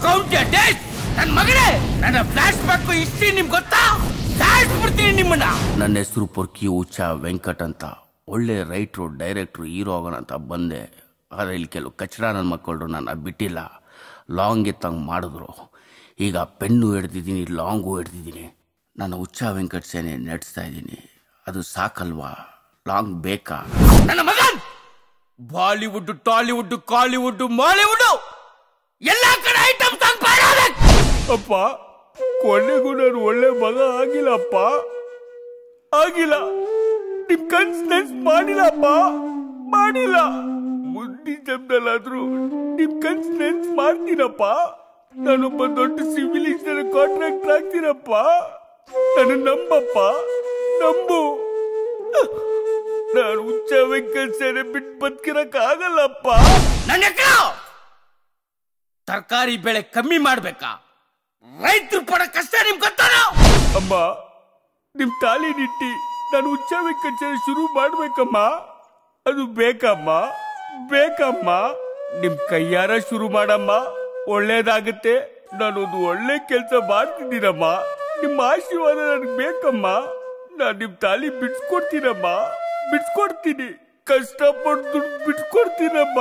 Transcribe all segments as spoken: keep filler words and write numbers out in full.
Count ಯರ್ days. ನನ್ನ ಮಗನೇ, ನನ್ನ ಫ್ಲಾಶ್ ಬ್ಯಾಕ್ ಹಿಸ್ಟ್ರಿ ನಿಮ್ಗೆ ಗೊತ್ತಾ? ಸಾಯಿಸ್ಬಿಡ್ತೀನಿ ನಿಮ್ಮನ್ನ. ನನ್ನ ಹೆಸರು ಪೊರ್ಕಿ ಹುಚ್ಚ ವೆಂಕಟ್ ಅಂತ. ಒಳ್ಳೆ ರೈಟ್ರು, ಡೈರೆಕ್ಟ್ರು, ಹೀರೋ ಆಗೋಣ ಅಂತ ಬಂದೆ. ಆದರೆ ಇಲ್ಲಿ ಕೆಲವು ಕಚಡ ನನ್ನ ಮಕ್ಕಳು ನನ್ನ ಬಿಟ್ಟಿಲ್ಲ. ಲಾಂಗ್ ಎತ್ತಂಗೆ ಮಾಡಿದ್ರು. ಈಗ ಪೆನ್ನು ಹಿಡ್ದಿದ್ದೀನಿ, ಲಾಂಗು ಹಿಡ್ದಿದ್ದೀನಿ. ನಾನು ಹುಚ್ಚ ವೆಂಕಟ್ ಸೇನೆ ನಡೆಸ್ತಾ ಇದ್ದೀನಿ. ಅದು ಸಾಕಲ್ವಾ? ಲಾಂಗ್ ಬೇಕಾ? ನನ್ನ ಮಗನ್ ಬಾಲಿವುಡ್, ಟಾಲಿವುಡ್, ಕಾಲಿವುಡ್, ಮಾಲಿವುಡ್ ಎಲ್ಲ ಕಡೆ ಐಟಮ್ ಸಾಂಗ್ ಪಾಡಬೇಕು. ಅಪ್ಪ, ಕೊನೆಗೂ ನಾನು ಒಳ್ಳೆ ಮಗ ಆಗಿಲ್ಲಪ್ಪ, ಆಗಿಲ್ಲ. ನಿಮ್ ಕನ್ಸ್ ಮಾಡಿಲ್ಲಪ್ಪ, ಮಾಡಿಲ್ಲ. ಮುಂದಿನ ಜನ್ಮದಲ್ಲಾದ್ರೂ ನಿಮ್ ಕನ್ಸ್ ನೆನ್ಸ್ ಮಾಡ್ತೀನಪ್ಪ. ನಾನೊಬ್ಬ ದೊಡ್ಡ ಸಿವಿಲ್ ಇಂಜಿನಿಯರ್ ಕಾಂಟ್ರಾಕ್ಟರ್ ಆಗ್ತೀನಪ್ಪ. ನನ್ನ ನಂಬಪ್ಪ, ನಂಬು. ನಾನು ಹುಚ್ಚ ವೆಂಕಟ್ ಸೇನೆ ಬಿಟ್ಟು ಬದುಕಿರಕ್ ಆಗಲ್ಲಪ್ಪ. ನನ್ನ ತರಕಾರಿ ಬೆಳೆ ಕಮ್ಮಿ ಮಾಡ್ಬೇಕಾ? ರೈತರು ಪಡೋ ಕಷ್ಟ ನಿಮ್ ಗೊತ್ತಾನ? ಅಮ್ಮ, ನಿಮ್ ತಾಲಿ ನಿಟ್ಟಿ ನಾನು ಹುಚ್ಚ ವೆಂಕಟ್ ಸೇನೆ ಶುರು ಮಾಡ್ಬೇಕಮ್ಮ. ಅದು ಬೇಕಮ್ಮ, ಬೇಕಮ್ಮ. ನಿಮ್ ಕೈಯಾರ ಶುರು ಮಾಡಮ್ಮ, ಒಳ್ಳೇದಾಗುತ್ತೆ. ನಾನೊಂದು ಒಳ್ಳೆ ಕೆಲಸ ಮಾಡ್ತಿದ್ದೀನಮ್ಮ. ನಿಮ್ಮ ಆಶೀರ್ವಾದ ನನಗೆ ಬೇಕಮ್ಮ. ನಾನು ನಿಮ್ ತಾಲಿ ಬಿಡ್ಸ್ಕೊಡ್ತೀನಮ್ಮ, ಬಿಡ್ಸ್ಕೊಡ್ತೀನಿ. ಕಷ್ಟಪಟ್ಟು ದುಡ್ಡು ಬಿಡ್ಸ್ಕೊಡ್ತೀನಮ್ಮ.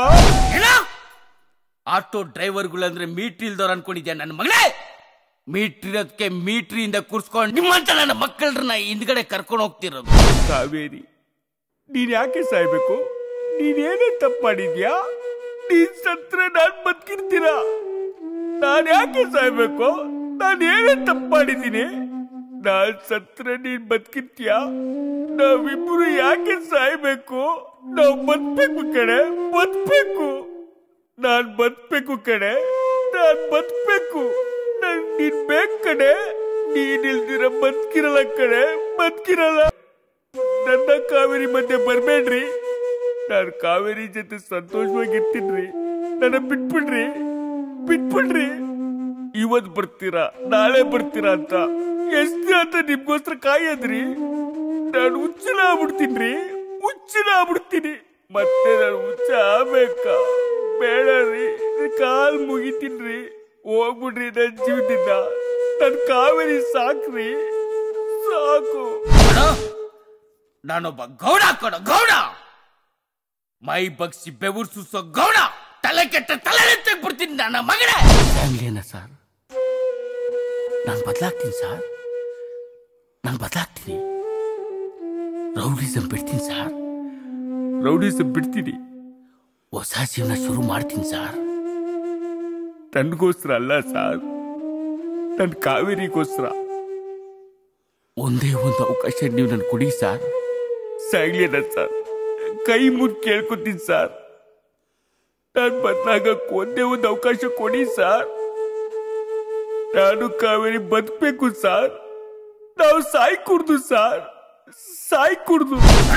ಆಟೋ ಡ್ರೈವರ್ಗಳಂದ್ರೆ ಮೀಟ್ರಿ ಇಲ್ದವ್ರು ಅನ್ಕೊಂಡಿದ್ಯಾ ನನ್ನ ಮಗಳೇ? ಮೀಟ್ರಿ ಇರೋದಕ್ಕೆ ಮೀಟ್ರಿಯಿಂದ ಕೂರ್ಸ್ಕೊಂಡು ನಿಮ್ಮಂತ ನನ್ನ ಮಕ್ಕಳನ್ನ ಹಿಂದ್ಗಡೆ ಕರ್ಕೊಂಡು ಹೋಗ್ತಿರೋದು. ಕಾವೇರಿ, ನೀನ್ ಯಾಕೆ ಸಾಯ್ಬೇಕು? ನೀನೇನೇ ತಪ್ಪು ಮಾಡಿದ್ಯಾ? ನೀನ್ ಸತ್ರೆ ನಾನ್ ಬದುಕಿರ್ತೀರ. ನಾನ್ ಯಾಕೆ ಸಾಯ್ಬೇಕು? ನಾನು ಏನೇ ತಪ್ಪು ಮಾಡಿದ್ದೀನಿ? ನಾನ್ ಸತ್ರೆ ನೀನ್ ಬದುಕಿರ್ತೀಯ. ನಾವಿಬ್ರು ಯಾಕೆ ಸಾಯ್ಬೇಕು? ನಾವ್ ಬದುಕ್ಬೇಕು ಕಡೆ, ಬದುಕ್ಬೇಕು. ನಾನ್ ಬದುಕ್ಬೇಕು ಕಡೆ, ನಾನ್ ಬದುಕ್ಬೇಕು. ನನ್ ನೀನ್ ಬೇಕು ಕಡೆ. ನೀನ್ ಇಲ್ದಿರ ಬದುಕಿರಲ್ಲ ಕಡೆ, ಬದುಕಿರಲ್ಲ. ನನ್ನ ಕಾವೇರಿ ಮಧ್ಯೆ ಬರ್ಬೇಡ್ರಿ. ನಾನು ಕಾವೇರಿ ಜೊತೆ ಸಂತೋಷವಾಗಿರ್ತೀನ್ರಿ. ನನ್ನ ಬಿಟ್ಬಿಡ್ರಿ, ಬಿಟ್ಬಿಡ್ರಿ. ಇವತ್ ಬರ್ತೀರಾ, ನಾಳೆ ಬರ್ತೀರಾ ಅಂತ ಎಷ್ಟು ಅಂತ ನಿಮ್ಗೋಸ್ಕರ ಕಾಯದ್ರಿ. ನಾನು ಹುಚ್ಚಿನ ಆಗ್ಬಿಡ್ತೀನಿ, ಹುಚ್ಚಿನ ಆಗ್ಬಿಡ್ತೀನಿ. ಮತ್ತೆ ನಾನು ಹುಚ್ಚ ಆಗ್ಬೇಕಾ? ಬೇಡ್ರಿ, ಕಾಲ್ ಮುಗಿತೀನ್ರಿ. ಹೋಗ್ಬಿಡ್ರಿ ನನ್ನ ಜೀವನದಿಂದ. ನನ್ ಕಾವೇರಿ ಸಾಕ್ರಿ, ಸಾಕು. ನಾನೊಬ್ಬ ಗೌಡ ಕೊಡ ಗೌಡ, ಮೈ ಬಗ್ಸಿ ಬೆವರು ಸುಸೋ ಗೌಡ. ತಲೆ ಕೆಟ್ಟ ತಲೆ ತೆಗ್ಬಿಡ್ತೀನಿ ನನ್ನ ಮಗನೇ. ಫ್ಯಾಮಿಲಿಯನ್ನ ಸರ್, ನಾನು ಬದಲಾಗ್ತೀನಿ ಸರ್, ನಾನು ಬದಲಾಗ್ತೀನಿ. ರೌಡಿಸಂ ಬಿಡ್ತೀನಿ ಸರ್, ರೌಡಿಸಂ ಬಿಡ್ತೀನಿ. ಹೊಸ ಜೀವನ ಶುರು ಮಾಡ್ತೀನಿ ಸರ್. ನನ್ಗೋಸ್ಕರ ಅಲ್ಲ ಸರ್, ನನ್ನ ಕಾವೇರಿಗೋಸ್ಕರ. ಒಂದೇ ಒಂದು ಅವಕಾಶ ನೀವು ನನ್ ಕೊಡಿ ಸರ್. ಸಾಗ್ಲಿನ ಸರ್, ಕೈ ಮುಗಿ ಕೇಳ್ಕೊತೀನಿ ಸರ್. ನಾನು ಬದಲಾಗಕ್ಕೆ ಒಂದೇ ಒಂದು ಅವಕಾಶ ಕೊಡಿ ಸರ್. ನಾನು ಕಾವೇರಿ ಬದುಕಬೇಕು ಸರ್. ನಾವು ಸಾಯ್ ಕುಡ್ದು ಸರ್, ಸಾಯ್ ಕುಡ್ದು.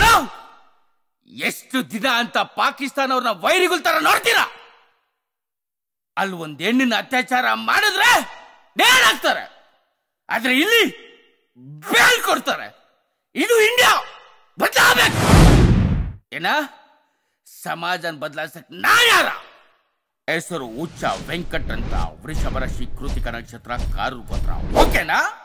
ಎಷ್ಟು ದಿನ ಅಂತ ಪಾಕಿಸ್ತಾನ ಅವ್ರನ್ನ ವೈರಿಗಳ ತರ ನೋಡ್ತೀರಾ? ಅಲ್ಲಿ ಒಂದ್ ಹೆಣ್ಣಿನ ಅತ್ಯಾಚಾರ ಮಾಡಿದ್ರೆ ನೇಣಾಕ್ತಾರೆ, ಆದ್ರೆ ಇಲ್ಲಿ ಬೇಲ್ ಕೊಡ್ತಾರೆ. ಇದು ಇಂಡಿಯಾ. ಬದಲಾಗಬೇಕು ಏನ? ಸಮಾಜನ ಬದಲಾಯಿಸಕ್ ನಾ ಯಾರ? ಹೆಸರು ಹುಚ್ಚ ವೆಂಕಟ್ ಅಂತ. ವೃಷಭ ರಾಶಿ, ಕೃತಿಕ ನಕ್ಷತ್ರ, ಕಾರು ಗೋತ್ರ. ಓಕೆನಾ?